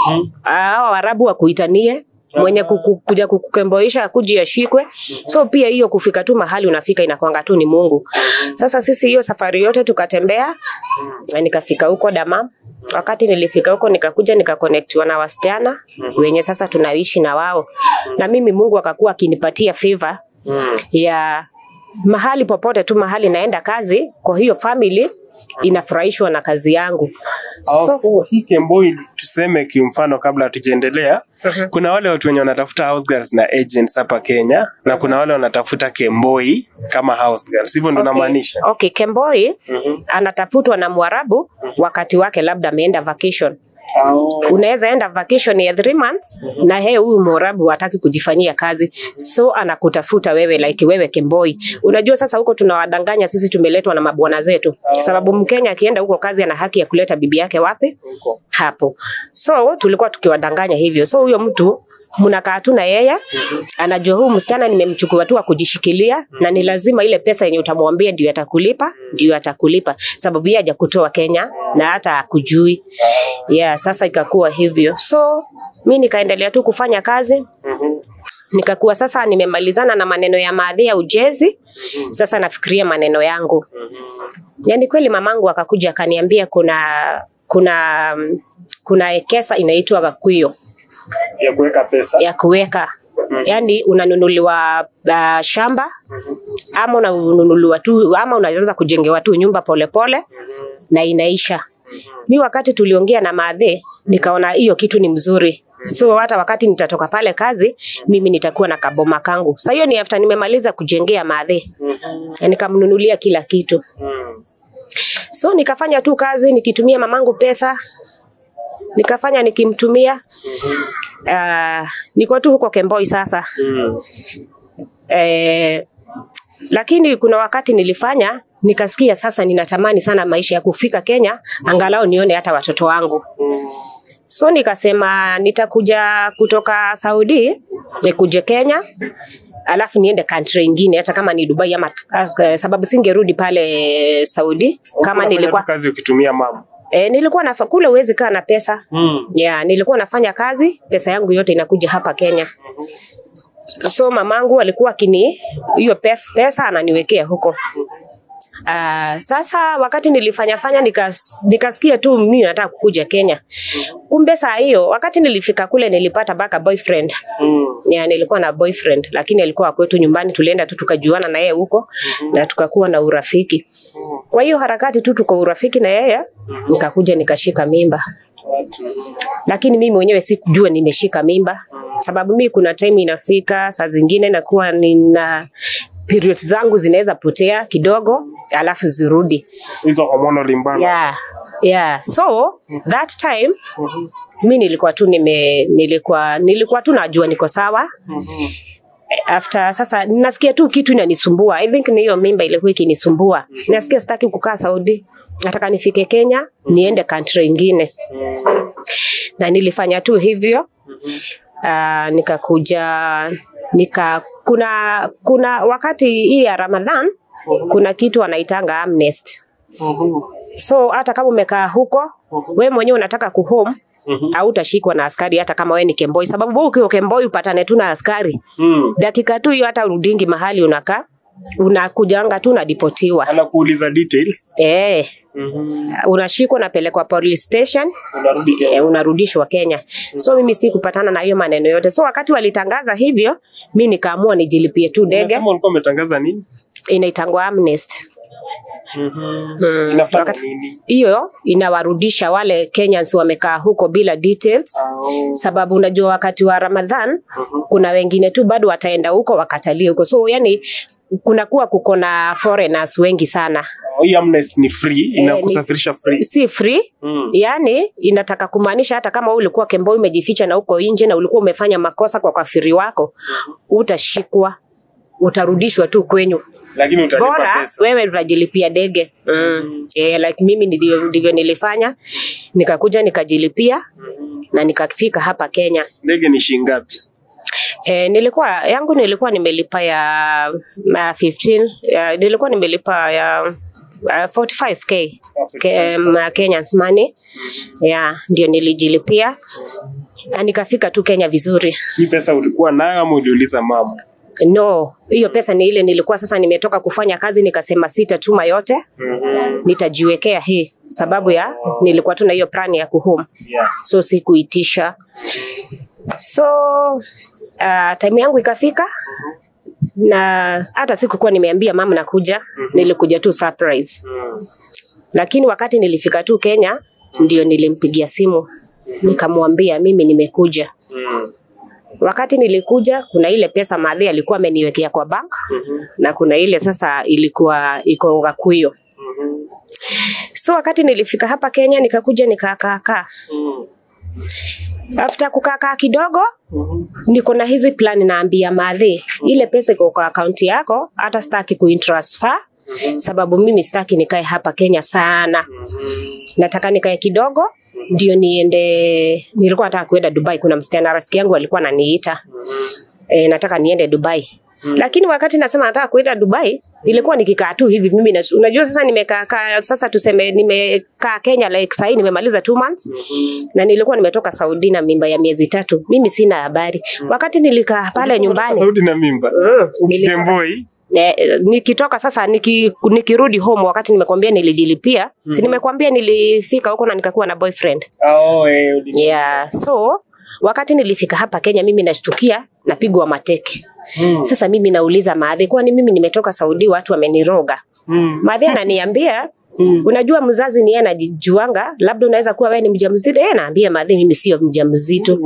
Hao Waarabu wakuitanie mwenye kuja kukemboisha kuji ashikwe. So pia hiyo kufika tu mahali unafika inakuanga tu ni Mungu. Sasa sisi hiyo safari yote tukatembea na nikafika huko Damam. Wakati nilifika huko nikakuja nikaconnectiwa na wasichana wenye sasa tunaishi na wao. Na mimi Mungu akakuwa akinipatia favor ya mahali popote tu mahali naenda kazi, kwa hiyo family inafurahishwa na kazi yangu. So hii Kemboi tuseme kimfano kabla tujaendelea, kuna wale watu wenye wanatafuta house girls na agents hapa Kenya na kuna wale wanatafuta Kemboi kama house girls. Hivyo ndo namaanisha. Okay, Kemboi anatafutwa na Mwarabu wakati wake labda ameenda vacation. Unaweza enda vacation ya 3 months na huyu Mwarabu hataki kujifanyia kazi, so anakutafuta wewe like wewe Kemboi. Unajua sasa huko tunawadanganya sisi tumeletwa na mabwana zetu, sababu Mkenya akienda huko kazi ana haki ya kuleta bibi yake wapi? Hapo. So tulikuwa tukiwadanganya hivyo. So huyo mtu mnakaa tu na yeye, anajua huyu msichana nimemchukua tu kujishikilia na ni lazima ile pesa yenye utamwambia ndio atakulipa, sababu yeye hajakutoa Kenya na hata akujui. Yeah, sasa ikakuwa hivyo. So mimi nikaendelea tu kufanya kazi. Nikakuwa sasa nimemalizana na maneno ya maadhi ya ujezi. Sasa nafikiria maneno yangu. Yaani kweli mamangu akakuja akaniambia kuna kesa inaitwa Gakuyo ya kuweka pesa. Ya kuweka. Yaani unanunuliwa shamba ama unanunuliwa tu ama unaanza kujengewa tu nyumba polepole na inaisha. Mimi wakati tuliongea na maadhi nikaona hiyo kitu ni mzuri. So hata wakati nitatoka pale kazi mimi nitakuwa na kaboma kangu. Sasa hiyo ni after nimemaliza kujengea maadhi. Nikamnunulia kila kitu. So nikafanya tu kazi nikitumia mamangu pesa. Nikafanya nikimtumia. Niko tu huko Kemboi sasa. Lakini kuna wakati nilifanya nikasikia sasa ninatamani sana maisha ya kufika Kenya angalau nione hata watoto wangu. So nikasema nitakuja kutoka Saudi nikuje Kenya alafu niende country nyingine hata kama ni Dubai ama sababu singerudi pale Saudi kama nilikuwa kazi ukitumia mama. Nilikuwa kule uwezi kaa na pesa. Yeah, nilikuwa nafanya kazi, pesa yangu yote inakuja hapa Kenya. So mamangu alikuwa hiyo pesa ananiwekea huko. Sasa wakati nilifanya nikasikia tu mimi nataka kukuja Kenya. Kumbe saa hiyo wakati nilifika kule nilipata baka boyfriend. Yeah, nilikuwa na boyfriend lakini alikuwa kwetu nyumbani, tulienda tu tukajuana na yeye huko na tukakuwa na urafiki. Kwa hiyo harakati tu tuko urafiki na yeye nikakuja nikashika mimba. Lakini mimi mwenyewe sikujua nimeshika mimba sababu mimi kuna time inafika saa zingine nakuwa nina periods zangu zinaweza potea kidogo alafu zirudi. Hizo hormonal imbalance. Yeah. So that time mimi nilikuwa tu najua niko sawa. After sasa nasikia tu kitu inanisumbua. I think ni hiyo mimba ilikuwa ikinisumbua. Nasikia sitaki kukaa Saudi. Nataka nifike Kenya, niende country nyingine. Na nilifanya tu hivyo. Nikakuja kuna wakati hii ya Ramadhan kuna kitu wanaitanga amnesty. So hata kama umekaa huko wewe mwenyewe unataka kuhome au utashikwa na askari hata kama wewe ni Kemboi, sababu wewe ukiwa Kemboi upatane tu na askari dakika tu hiyo hata urudingi mahali unakaa unakujanga tu unadipotiwa. Anakuuliza details. Unashikwa napelekwa police station, unarudi Kenya. Unarudishwa Kenya. So mimi sikupatana na hiyo maneno yote. So wakati walitangaza hivyo, mimi nikaamua nijilipie tu ndege. Unasema ulikuwa umetangaza nini? Inaitangwa amnesty. Inafanya nini? Hiyo inawarudisha wale Kenyans wamekaa huko bila details. Sababu unajua wakati wa Ramadhan kuna wengine tu bado wataenda huko wakatalie huko. So yani kuko na foreigners wengi sana. Hii amnesty ni free, inakusafirisha free. Si free. Yani inataka kumaanisha hata kama ulikuwa Kemboi umejificha na huko nje na ulikuwa umefanya makosa kwa kafiri wako, utashikwa, utarudishwa tu kwenyu. Lakini utalipa pesa. Wewe unajilipia dege. Like mimi ndivyo nilifanya. Nikakuja nikajilipia na nikafika hapa Kenya. Dege ni shilingi ngapi? Nilikuwa nimelipa ya 15, nilikuwa nimelipa ya 45k Kenya's money. Ndio nilijilipia na nikafika tu Kenya vizuri. Hii pesa ulikuwa nayo ama uliuliza mama? No, hiyo pesa ni ile nilikuwa sasa nimetoka kufanya kazi nikasema sitatuma yote. Nitajiwekea hii sababu ya nilikuwa tu na hiyo plan ya kuhome. So sikuitisha. So time yangu ikafika na hata sikukuwa nimeambia mama nakuja, nilikuja tu surprise. Lakini wakati nilifika tu Kenya ndio nilimpigia simu nikamwambia mimi nimekuja. Wakati nilikuja kuna ile pesa madhi alikuwa ameniwekea kwa bank na kuna ile sasa ilikuwa iko Gakuyu. So wakati nilifika hapa Kenya nikakuja nikakaa. After kukaa kidogo niko na hizi plan naambia madhi ile pesa iko kwa account yako, hata sitaki kuintransfer sababu mimi sitaki nikae hapa Kenya sana. Nataka nikae kidogo ndio niende. Nilikuwa nataka kuenda Dubai, kuna msichana rafiki yangu alikuwa ananiita. Nataka niende Dubai. Lakini wakati nasema nataka kuenda Dubai, ilikuwa nikikaa tu hivi mimi unajua sasa nimekaa sasa tuseme nimekaa Kenya like sasa nimemaliza 2 months na nilikuwa nimetoka Saudi na mimba ya miezi 3. Mimi sina habari. Wakati nilikaa pale nyumbani Saudi na mimba. Kemboi. Nikitoka sasa nikirudi home wakati nimekwambia nilijilipia, si nimekwambia nilifika huko na nikakuwa na boyfriend. So wakati nilifika hapa Kenya mimi nashtukia napigwa mateke. Sasa mimi nauliza madhi, kwani mimi nimetoka Saudi watu wameniroga? Madhi ananiambia unajua mzazi ni yeye anajijuanga, labda unaweza kuwa wewe ni mjamzito. Naambia madhi mimi sio mjamzito.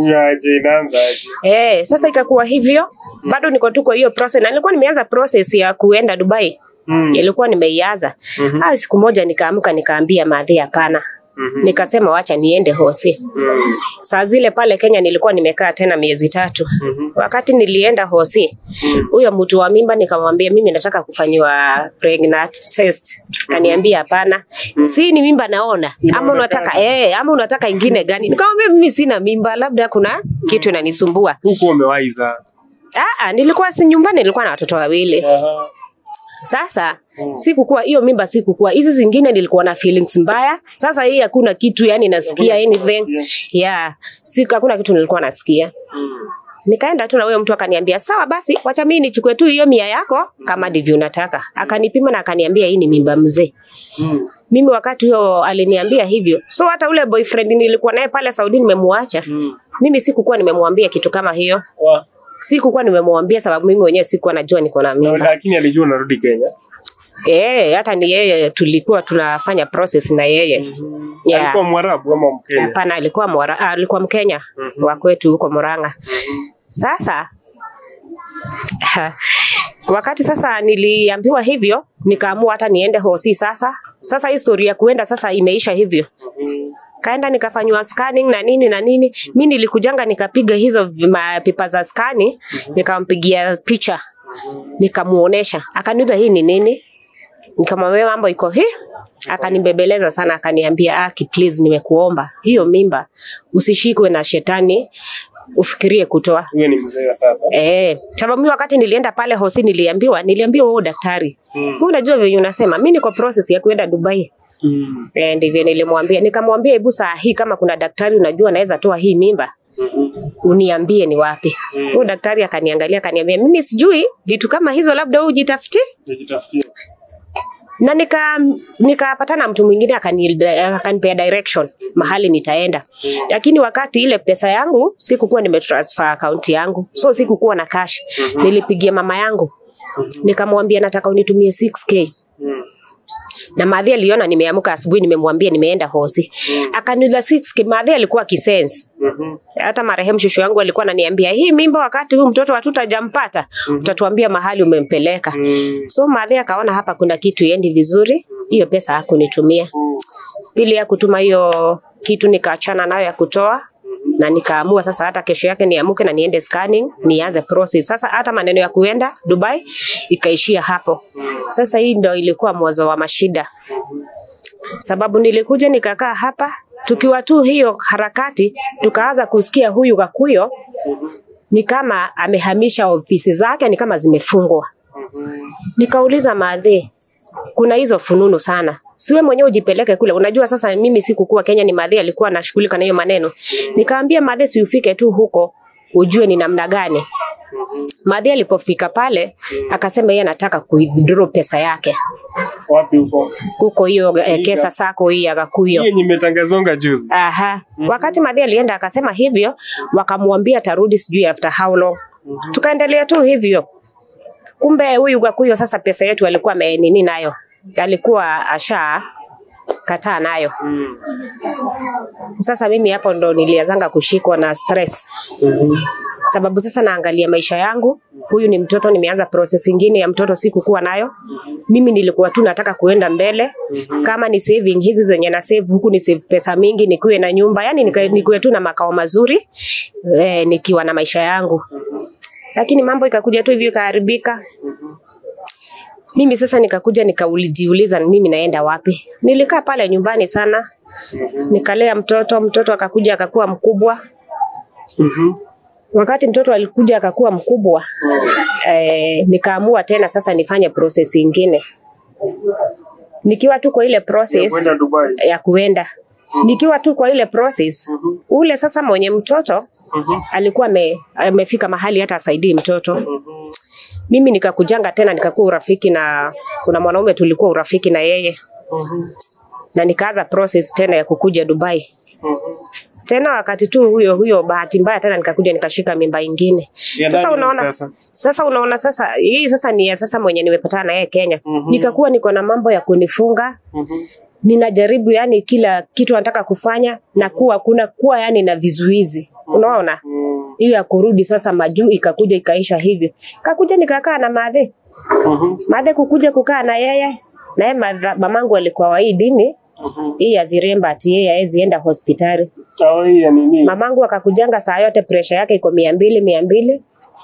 Sasa ikakuwa hivyo, bado niko tu kwa hiyo process na nilikuwa nimeanza process ya kuenda Dubai. Ilikuwa nimeianza. Siku moja nikaamka nikaambia madhi hapana. Nikasema wacha niende Hosi. Saa zile pale Kenya nilikuwa nimekaa tena miezi 3. Wakati nilienda Hosi, huyo mtu wa mimba nikamwambia mimi nataka kufanywa pregnant test. Kaniambia hapana. Si ni mimba naona. Ama unataka ama unataka ingine gani? Nikamwambia mimi sina mimba, labda kuna kitu inanisumbua. Huko umewaiza? Nilikuwa si nyumbani, nilikuwa na watoto 2. Sasa sikukuwa hiyo mimba, sikukuwa hizi zingine nilikuwa na feelings mbaya. Sasa hii hakuna kitu yani nasikia anything. Hakuna kitu nilikuwa nasikia. Nikaenda tu na huyo mtu akaniambia sawa basi wacha mimi nichukue tu hiyo 100 yako kama ndivyo unataka. Akanipima na akaniambia hii ni mimba mzee. Mimi wakati huo aliniambia hivyo. So hata ule boyfriend nilikuwa naye pale Saudi nimemuacha. Mimi sikukuwa nimemwambia kitu kama hiyo. Sikukuwa nimemwambia sababu mimi mwenyewe sikuwa najua niko na mimba. Lakini alijua unarudi Kenya. Hata ni yeye tulikuwa tunafanya process na yeye. Alikuwa Mwarabu ama Mkenya? Hapana, alikuwa Mkenya wa kwetu huko Murang'a. Sasa wakati sasa niliambiwa hivyo, nikaamua hata niende Hosi sasa. Sasa historia kuenda sasa imeisha hivyo. Kaenda nikafanywa scanning na nini. Mimi nilikujanga nikapiga hizo pipa za scanning, nikampigia picha. Nikamuonesha. Akaniuliza hii ni nini? Nikamwambia mambo iko hii. Akanibebeleza sana akaniambia please nimekuomba. Hiyo mimba usishikwe na shetani. Ufikirie kutoa. Wewe ni mzee sasa. Sababu mimi wakati nilienda pale Hosi niliambiwa wewe daktari. Unajua vile unasema mimi niko process ya kuenda Dubai. Ndivyo nilimwambia, nikamwambia hebu saa hii kama kuna daktari unajua anaweza toa hii mimba. Uniambie ni wapi. Huyo daktari akaniangalia akaniambia mimi sijui vitu kama hizo, labda wewe ujitafutie. Na nikapatana mtu mwingine akanipea direction mahali nitaenda. Lakini wakati ile pesa yangu sikukuwa nimetransfer account yangu. So sikukuwa na cash. Nilipigia mama yangu. Nikamwambia nataka unitumie 6k. Na Madhi aliona nimeamka asubuhi nimemwambia nimeenda hosi. Akaniuliza 6 Madhi alikuwa kisense. Hata marehemu shushu yangu alikuwa ananiambia hii mimba wakati huyu mtoto hatutajampata utatuambia mahali umempeleka. So Madhi akaona hapa kuna kitu iendi vizuri, hiyo pesa hakunitumia. Pili ya kutuma hiyo kitu nikaachana nayo ya kutoa. Na nikaamua sasa hata kesho yake niamuke na niende scanning, nianze process. Sasa hata maneno ya kuenda Dubai ikaishia hapo. Sasa hii ndio ilikuwa mwanzo wa mashida. Sababu nilikuja nikakaa hapa, tukiwa tu hiyo harakati, tukaanza kusikia huyu Gakuyo ni kama amehamisha ofisi zake, ni kama zimefungwa. Nikauliza Madhi, kuna hizo fununu sana. Siwe mwenyewe ujipeleke kule. Unajua sasa mimi sikukuwa Kenya, ni Madhi alikuwa anashughulika na hiyo maneno. Nikaambia Madhi si ufike tu huko ujue ni namna gani. Madhi alipofika pale akasema yeye anataka withdraw pesa yake. Wapi huko? Huko hiyo kesa sako hii ya Gakuyo. Hii nimetangazonga juzi. Aha. Wakati Madhi alienda akasema hivyo, wakamwambia tarudi sijui after how long. Tukaendelea tu hivyo. Kumbe huyu Gakuyo sasa pesa yetu alikuwa nini nayo. Alikuwa asha kataa nayo. Sasa mimi hapo ndo nilianza kushikwa na stress. Sababu sasa naangalia maisha yangu, huyu ni mtoto, nimeanza process nyingine ya mtoto sikukuwa nayo. Mimi nilikuwa tu nataka kuenda mbele. Kama ni saving hizi zenye na save huku ni save pesa mingi, nikuwe na nyumba, yani nikuwe tu na makao mazuri, nikiwa na maisha yangu. Lakini mambo ikakuja tu hivyo ikaharibika. Mimi sasa nikakuja nikaulijiuliza mimi naenda wapi. Nilikaa pale nyumbani sana. Nikalea mtoto akakuja akakuwa mkubwa. Wakati mtoto alikuja akakuwa mkubwa, nikaamua tena sasa nifanye process nyingine. Nikiwa tu kwa ile process ya kuenda. Nikiwa tu kwa ile process, ule sasa mwenye mtoto alikuwa amefika mahali hata asaidii mtoto. Mimi nikakujanga tena nikakuwa urafiki na kuna mwanaume tulikuwa urafiki na yeye. Na nikaanza process tena ya kukuja Dubai. Tena wakati tu huyo bahati mbaya tena nikakuja nikashika mimba ingine. Sasa unaona sasa hii sasa ni ya sasa mwenye nimepatana na yeye Kenya. Nikakuwa niko na mambo ya kunifunga. Ninajaribu yani kila kitu nataka kufanya na kuwa yani na vizuizi. Unaona? Hiyo ya kurudi sasa majuu ikakuja ikaisha hivyo. Kakuja nikakaa na Madhi. Madhi kukuja kukaa na yeye. Na yeye mamangu alikuwa wa hii dini. Hii ya viremba ati yeye haezi enda hospitali. Hii ya nini? Mamangu akakujanga saa yote pressure yake iko 200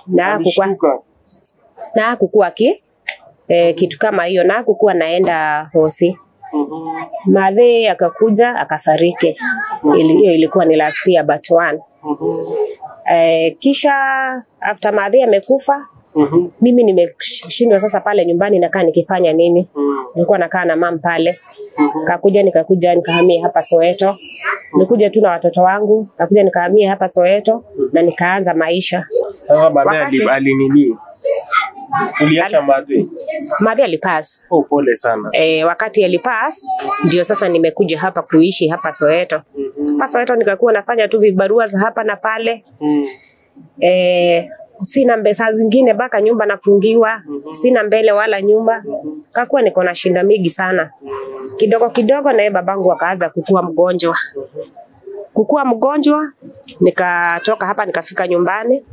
na hakukua kitu kama hiyo, na hakukua naenda hosi. Madhi akakuja akafariki. Hiyo ilikuwa ni last year but one. Kisha after Madhi amekufa, mimi nimeshindwa sasa pale nyumbani nakaa nikifanya nini. Nilikuwa nakaa na mama pale. Nikakuja nikahamia hapa Soweto. Nikuja tu na watoto wangu, nikahamia hapa Soweto na nikaanza maisha. Sasa Madhi alinini? Uliacha Madhi? Madhi alipass. Oh, pole sana. Wakati alipass ndio sasa nimekuja hapa kuishi hapa Soweto. Hapa Soweto nikakuwa nafanya tu vibarua za hapa na pale. Sina pesa zingine baka nyumba nafungiwa, sina mbele wala nyumba. Kakuwa niko na shinda mingi sana. Kidogo na babangu akaanza kukua mgonjwa. Kukua mgonjwa, nikatoka hapa nikafika nyumbani.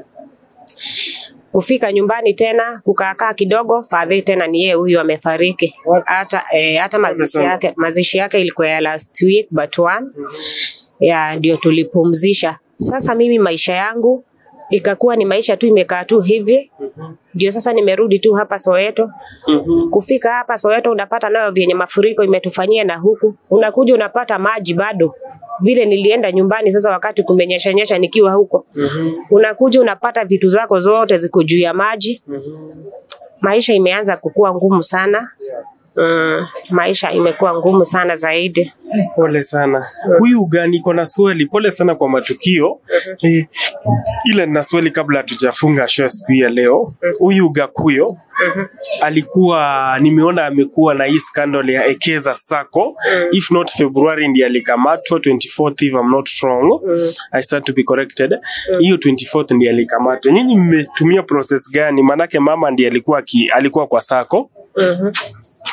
Kufika nyumbani tena kukaa kidogo, Fadhi tena ni yeye huyu amefariki. Hata mazishi yake ilikuwa ya last week but one. Ndio tulipumzisha. Sasa mimi maisha yangu ikakuwa ni maisha tu imekaa tu hivi. Ndio sasa nimerudi tu hapa Soweto. Kufika hapa Soweto unapata nayo vyenye mafuriko imetufanyia na huku. Unakuja unapata maji bado. Vile nilienda nyumbani sasa wakati kumenyesha nikiwa huko. Unakuja unapata vitu zako zote ziko juu ya maji. Maisha imeanza kukua ngumu sana. Maisha imekuwa ngumu sana zaidi. Pole sana. Huyu gani kona swali? Pole sana kwa matukio. Ila nina swali kabla hatujafunga show siku ya leo. Huyu Gakuyo alikuwa nimeona amekuwa na hii scandal ya Ekeza Sacco. If not February ndiye alikamatwa 24th if I'm not wrong. I stand to be corrected. Hiyo 24th ndiye alikamatwa. Nyinyi mmetumia process gani? Manake mama ndiye alikuwa kwa Sacco.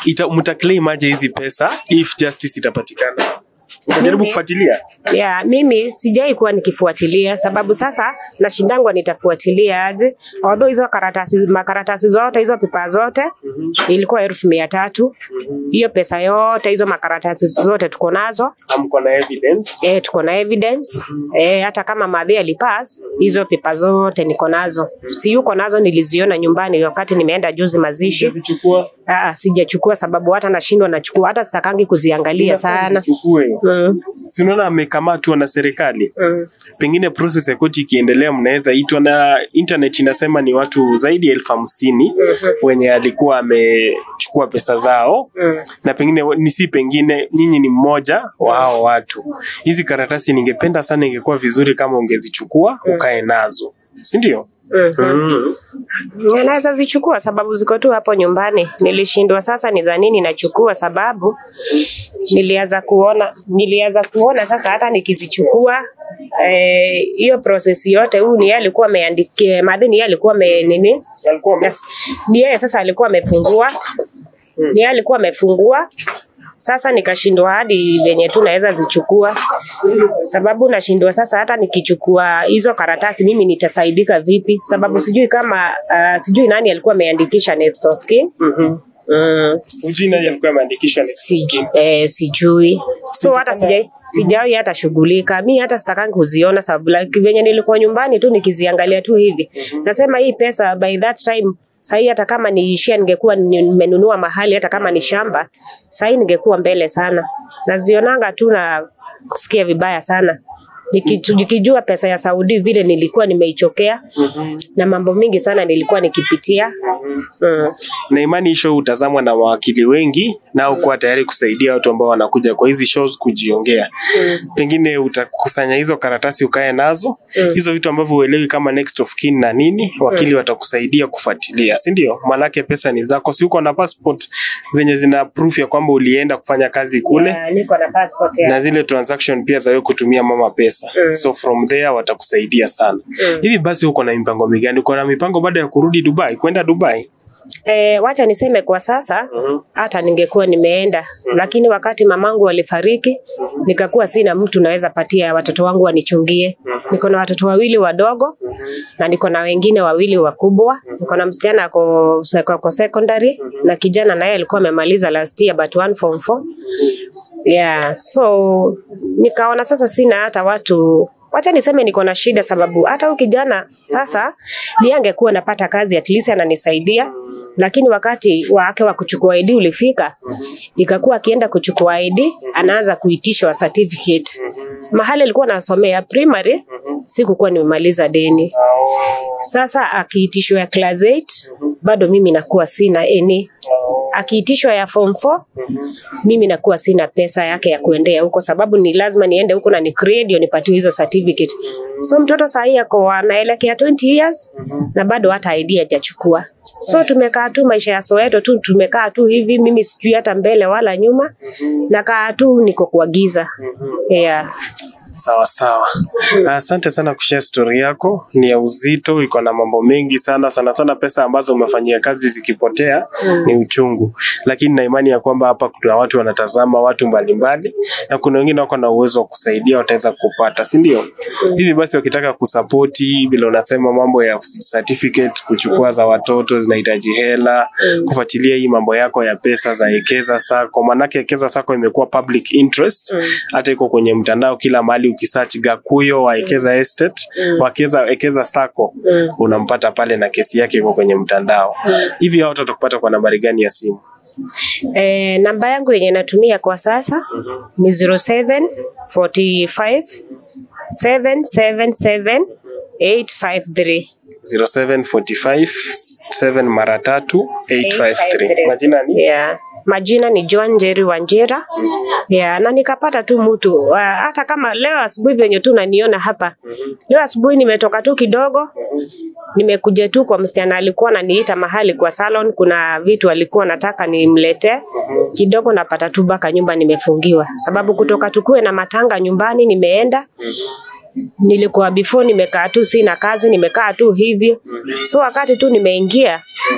mtaclaim aje hizi pesa if justice itapatikana? Unajaribu kufuatilia? Yeah, mimi sijai kuwa nikifuatilia sababu sasa nashindangwa nitafuatilia aje. Although hizo makaratasi zote, hizo pipa zote ilikuwa 1300. Hiyo pesa yote, hizo makaratasi zote tuko nazo. Mko na evidence? Tuko na evidence. Hata kama madhi alipass, hizo pipa zote niko nazo. Si yuko nazo, niliziona nyumbani wakati nimeenda juzi mazishi. Usichukua? Sijachukua sababu hata nashindwa nachukua, hata sitakangi kuziangalia sana. Si unaona amekamatwa na serikali? Pengine process ya koti ikiendelea mnaweza itwa, na internet inasema ni watu zaidi ya 50,000 wenye alikuwa amechukua pesa zao. Na pengine pengine nyinyi ni mmoja wa hao watu. Hizi karatasi ningependa sana ingekuwa vizuri kama ungezichukua ukae nazo, si ndio? Naweza zichukua sababu ziko tu hapo nyumbani. Nilishindwa sasa ni za nini nachukua sababu nilianza kuona sasa hata nikizichukua hiyo process yote ni yeye alikuwa ameandikia madini, yeye alikuwa ni yeye sasa alikuwa amefungua. Ni yeye alikuwa amefungua. Sasa nikashindwa hadi venye tu naweza zichukua sababu nashindwa sasa hata nikichukua hizo karatasi mimi nitasaidika vipi sababu sijui kama sijui nani alikuwa ameandikisha next of kin. Ujina alikuwa ameandikisha next of kin? Sijui. So hata sijai hata shughulika. Mimi hata sitakangi kuziona sababu like venye nilikuwa nyumbani tu nikiziangalia tu hivi. Nasema hii pesa by that time sahi hata kama niishia ningekuwa nimenunua mahali, hata kama ni shamba sahi ningekuwa mbele sana. Nazionanga tu na sikia vibaya sana nikijua pesa ya Saudi vile nilikuwa nimeichokea na mambo mingi sana nilikuwa nikipitia. Na imani show utazamwa na wakili wengi na uko tayari kusaidia watu ambao wanakuja kwa hizi shows kujiongea. Pengine utakusanya hizo karatasi ukae nazo. Hizo vitu ambavyo uelewi kama next of kin na nini, wakili watakusaidia kufuatilia, si ndio? Maanake pesa ni zako. Si uko na passport zenye zina proof ya kwamba ulienda kufanya kazi kule? Niko na passport na zile transaction pia za wewe kutumia mama pesa. So from there watakusaidia sana. Hivi basi uko na mipango gani? Uko na mipango baada ya kurudi Dubai, kwenda Dubai? Wacha niseme kwa sasa hata ningekuwa nimeenda lakini wakati mamangu alifariki nikakuwa sina mtu naweza patia watoto wangu wanichungie. Niko na watoto 2 wadogo na niko na wengine 2 wakubwa. Niko na msichana kwa secondary na kijana naye alikuwa amemaliza last year but 1 form 4. Yeah, so nikaona sasa sina hata watu. Wacha niseme niko na shida sababu hata huyu kijana sasa ndiye angekuwa napata kazi at least ananisaidia, lakini wakati wake wa kuchukua ID ulifika ikakuwa akienda kuchukua ID anaanza kuitishwa certificate. Mahali alikuwa anasomea primary sikukuwa nimemaliza deni. Sasa akiitishwa ya class 8 bado mimi nakuwa sina any. Akiitishwa ya form 4 mimi nakuwa sina pesa yake ya kuendea huko sababu ni lazima niende huko na ni create ndio nipate hizo certificate. So mtoto saa hii ako anaelekea 20 years na bado hata ID hajachukua. So tumekaa tu maisha ya Soweto tu, tumekaa tu hivi, mimi sijui hata mbele wala nyuma. Nakaa tu niko kwa giza. Yeah. Sawa sawa. Asante sana kushare story yako. Ni ya uzito, iko na mambo mengi sana pesa ambazo umefanyia kazi zikipotea ni uchungu. Lakini na imani ya kwamba hapa kuna watu wanatazama, watu mbalimbali na kuna wengine wako na uwezo wa kusaidia, wataweza kupata, si ndio? Hivi basi wakitaka kusupporti bila unasema mambo ya certificate, kuchukua za watoto zinahitaji hela, kufuatilia hii mambo yako ya pesa za Ekeza Sacco. Manake Ekeza Sacco imekuwa public interest. Hata iko kwenye mtandao kila mahali ukisearch Gakuyo wa Ekeza Estate, Ekeza Sacco unampata pale na kesi yake iko kwenye mtandao. Hivi hao watakupata kwa nambari gani ya simu? Namba yangu yenye natumia kwa sasa ni 0745 777 853. 0745 7 mara 3 853. Majina ni? Yeah. Majina ni Joan Njeri Wanjira. Yeah, na nikapata tu mtu hata kama leo asubuhi venye tu naniona hapa. Leo asubuhi nimetoka tu kidogo. Nimekuja tu kwa msichana alikuwa ananiita mahali kwa salon, kuna vitu alikuwa nataka nimlete. Kidogo napata tu baka nyumba nimefungiwa. Sababu kutoka tukue na matanga nyumbani nimeenda. Nilikuwa before nimekaa tu sina kazi, nimekaa tu hivyo. So wakati tu nimeingia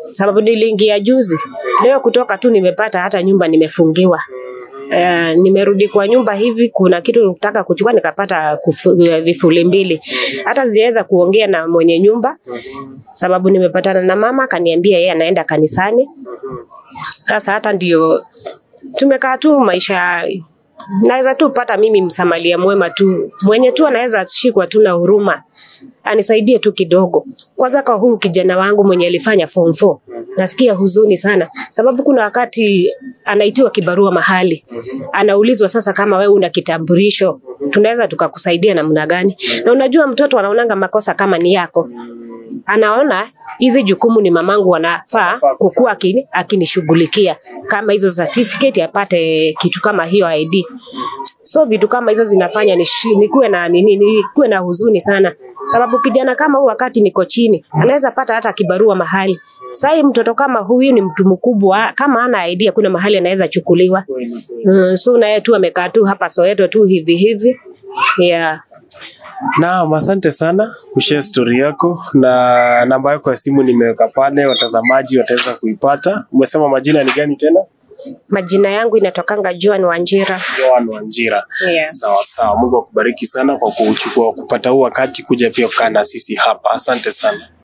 sababu niliingia juzi. Leo kutoka tu nimepata hata nyumba nimefungiwa. Nimerudi kwa nyumba hivi, kuna kitu nataka kuchukua nikapata vifuli 2. Hata sijaweza kuongea na mwenye nyumba sababu nimepatana na mama akaniambia yeye anaenda kanisani. Sasa hata ndio tumekaa tu maisha, naweza tu pata mimi msamalia mwema tu mwenye tu anaweza shikwa tu na huruma anisaidie tu kidogo. Kwanza kwa huu kijana wangu mwenye alifanya form 4 nasikia huzuni sana sababu kuna wakati anaitiwa kibarua mahali, anaulizwa sasa kama wewe una kitambulisho tunaweza tukakusaidia namna gani, na unajua mtoto anaonanga makosa kama ni yako, anaona hizi jukumu ni mamangu wanafaa kukua akinishughulikia, kama hizo certificate apate kitu kama hiyo ID. So vitu kama hizo zinafanya nikuwe na huzuni sana sababu kijana kama huyu wakati niko chini anaweza pata hata kibarua mahali. Sasa mtoto kama huyu ni mtu mkubwa, kama hana idea kuna mahali anaweza chukuliwa. So na yeye tu amekaa tu hapa Soweto tu hivi. Yeah. Na asante sana kushare story yako, na namba yako ya simu nimeweka pale, watazamaji wataweza kuipata. Umesema majina ni gani tena? Majina yangu inatokanga Joan Wanjira. Joan Wanjira. Yeah. Sawa. Mungu akubariki sana kwa kupata huu wakati kuja pia kukaa na sisi hapa. Asante sana.